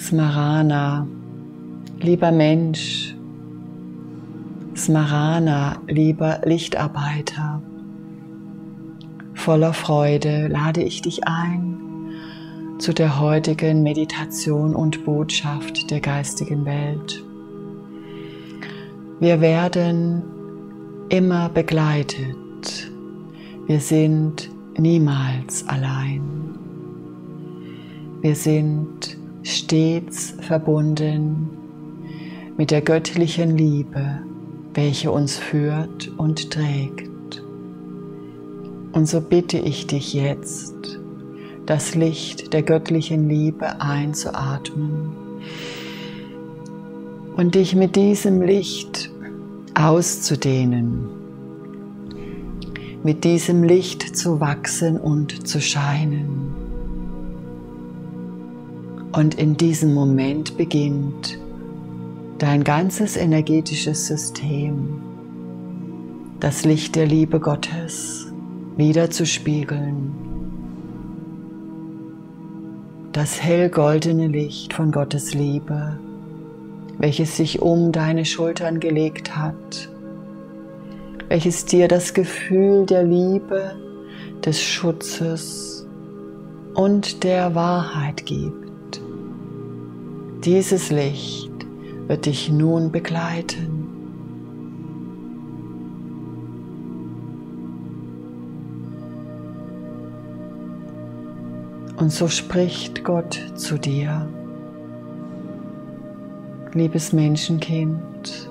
Smarana, lieber Mensch, Smarana, lieber Lichtarbeiter, voller Freude lade ich dich ein zu der heutigen Meditation und Botschaft der geistigen Welt. Wir werden immer begleitet. Wir sind niemals allein. Wir sind stets verbunden mit der göttlichen Liebe, welche uns führt und trägt. Und so bitte ich dich jetzt, das Licht der göttlichen Liebe einzuatmen und dich mit diesem Licht auszudehnen, mit diesem Licht zu wachsen und zu scheinen. Und in diesem Moment beginnt dein ganzes energetisches System, das Licht der Liebe Gottes widerzuspiegeln. Das hellgoldene Licht von Gottes Liebe, welches sich um deine Schultern gelegt hat, welches dir das Gefühl der Liebe, des Schutzes und der Wahrheit gibt. Dieses Licht wird dich nun begleiten. Und so spricht Gott zu dir. Liebes Menschenkind,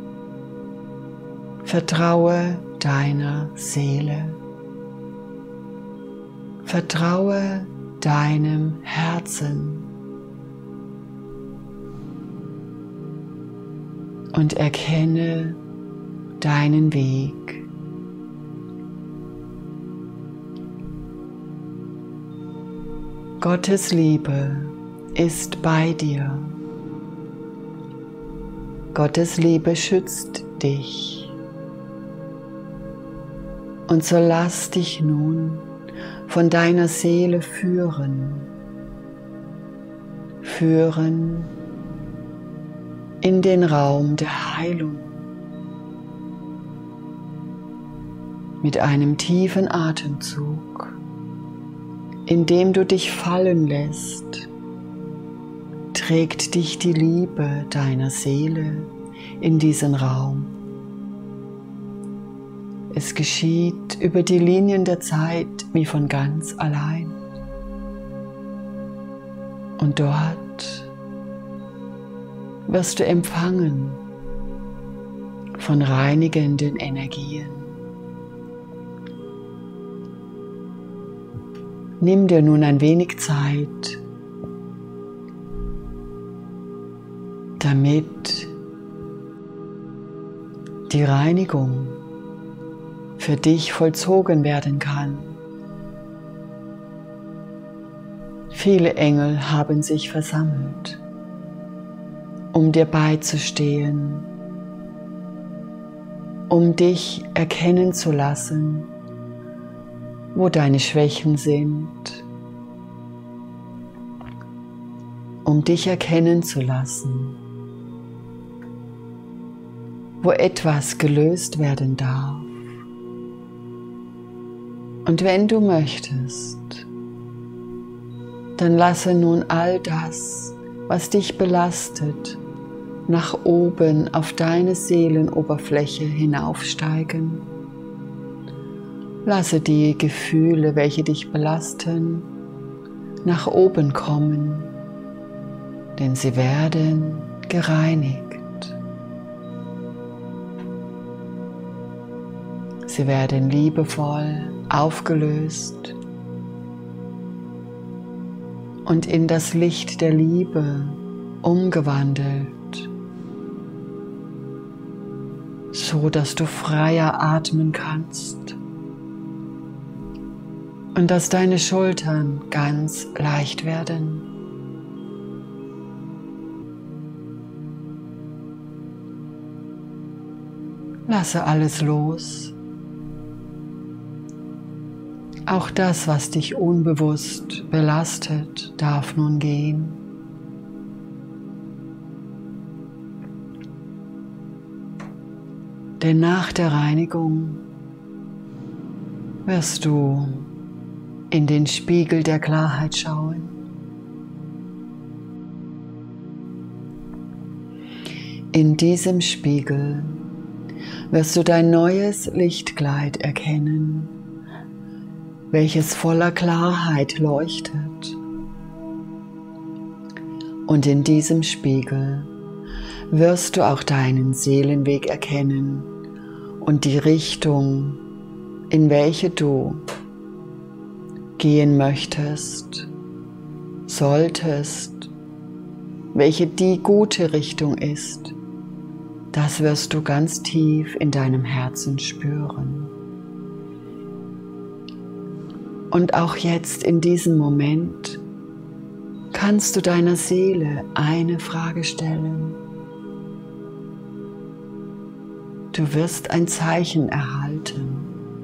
vertraue deiner Seele. Vertraue deinem Herzen. Und erkenne deinen Weg. Gottes Liebe ist bei dir. Gottes Liebe schützt dich. Und so lass dich nun von deiner Seele führen. Führen in den Raum der Heilung. Mit einem tiefen Atemzug, in dem du dich fallen lässt, trägt dich die Liebe deiner Seele in diesen Raum. Es geschieht über die Linien der Zeit wie von ganz allein. Und dort wirst du empfangen von reinigenden Energien. Nimm dir nun ein wenig Zeit, damit die Reinigung für dich vollzogen werden kann. Viele Engel haben sich versammelt, um dir beizustehen, um dich erkennen zu lassen, wo deine Schwächen sind, um dich erkennen zu lassen, wo etwas gelöst werden darf. Und wenn du möchtest, dann lasse nun all das, was dich belastet, nach oben auf deine Seelenoberfläche hinaufsteigen. Lasse die Gefühle, welche dich belasten, nach oben kommen, denn sie werden gereinigt. Sie werden liebevoll aufgelöst und in das Licht der Liebe umgewandelt, so dass du freier atmen kannst und dass deine Schultern ganz leicht werden. Lasse alles los. Auch das, was dich unbewusst belastet, darf nun gehen. Denn nach der Reinigung wirst du in den Spiegel der Klarheit schauen. In diesem Spiegel wirst du dein neues Lichtkleid erkennen, welches voller Klarheit leuchtet. Und in diesem Spiegel wirst du auch deinen Seelenweg erkennen und die Richtung, in welche du gehen möchtest, solltest, welche die gute Richtung ist. Das wirst du ganz tief in deinem Herzen spüren. Und auch jetzt in diesem Moment kannst du deiner Seele eine Frage stellen. Du wirst ein Zeichen erhalten.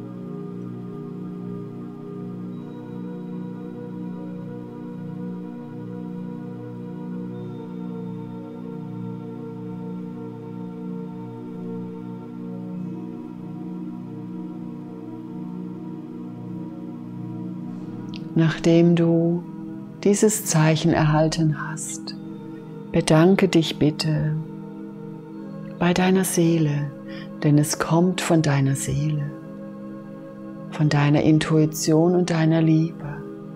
Nachdem du dieses Zeichen erhalten hast, bedanke dich bitte bei deiner Seele, denn es kommt von deiner Seele, von deiner Intuition und deiner Liebe.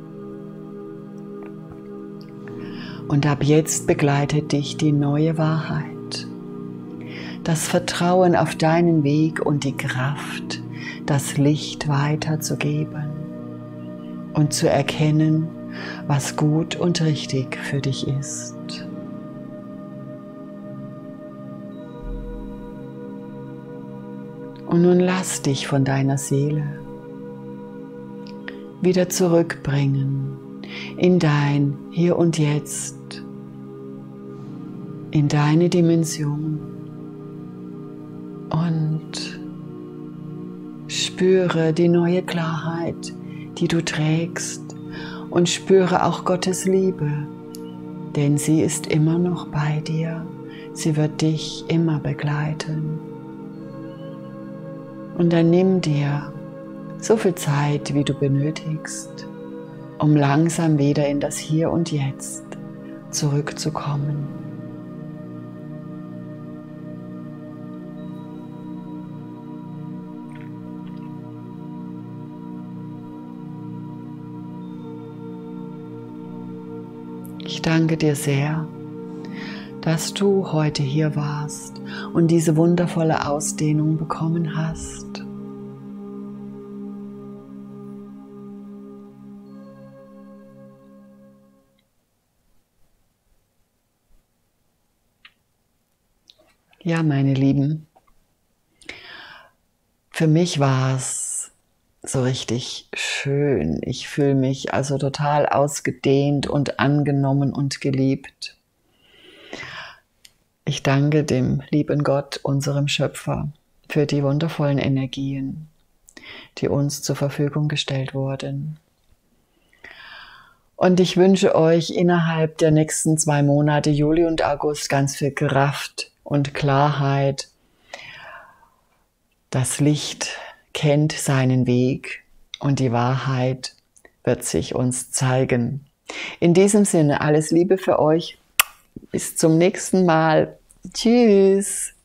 Und ab jetzt begleitet dich die neue Wahrheit, das Vertrauen auf deinen Weg und die Kraft, das Licht weiterzugeben und zu erkennen, was gut und richtig für dich ist. Und nun lass dich von deiner Seele wieder zurückbringen in dein Hier und Jetzt, in deine Dimension und spüre die neue Klarheit, die du trägst, und spüre auch Gottes Liebe, denn sie ist immer noch bei dir, sie wird dich immer begleiten. Und dann nimm dir so viel Zeit, wie du benötigst, um langsam wieder in das Hier und Jetzt zurückzukommen. Ich danke dir sehr, dass du heute hier warst und diese wundervolle Ausdehnung bekommen hast. Ja, meine Lieben, für mich war es so richtig schön. Ich fühle mich also total ausgedehnt und angenommen und geliebt. Ich danke dem lieben Gott, unserem Schöpfer, für die wundervollen Energien, die uns zur Verfügung gestellt wurden. Und ich wünsche euch innerhalb der nächsten 2 Monate, Juli und August, ganz viel Kraft und Klarheit. Das Licht kennt seinen Weg und die Wahrheit wird sich uns zeigen. In diesem Sinne, alles Liebe für euch. Bis zum nächsten Mal. Tschüss.